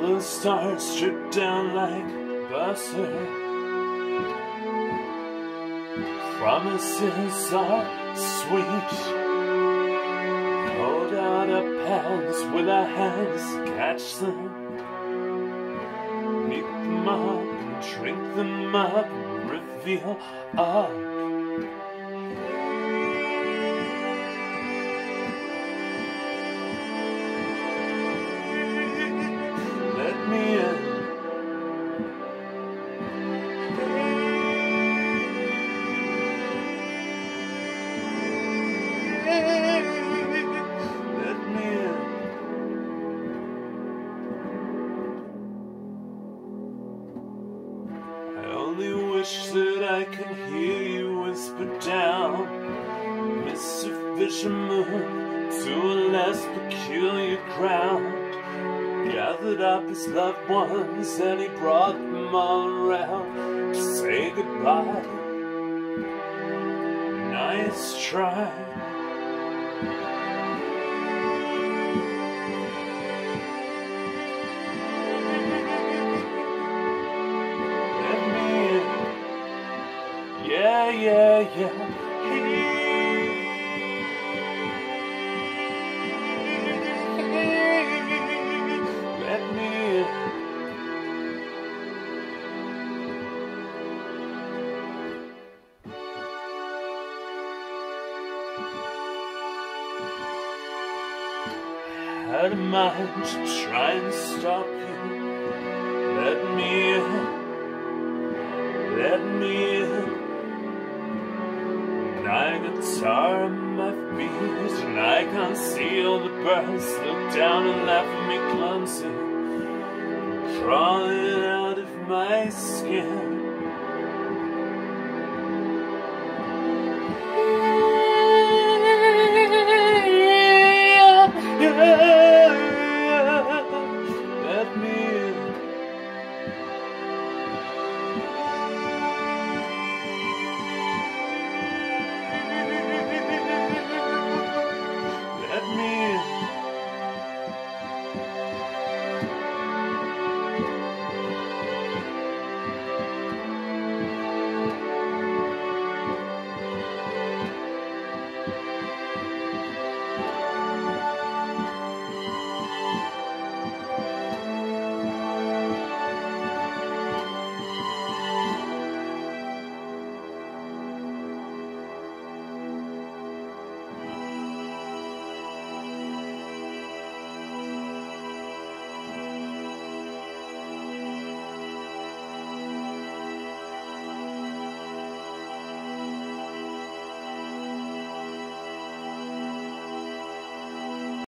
the stars strip down like butter. Promises are sweet. Hold out our pants with our hands, catch them, meet them up, drink them up, reveal up. Let me in. Let me in. I only wish that I could hear you whisper down, Mr. Fisherman, to a less peculiar crowd. Gathered up his loved ones and he brought them all around to say goodbye. Nice try. Let me in. Yeah, yeah, yeah. Let me in. Had a mind to try and stop you. Let me in. Let me in. And I guitar on my feet, and I can't see all the birds look down and laugh at me clumsy, crawling out of my skin.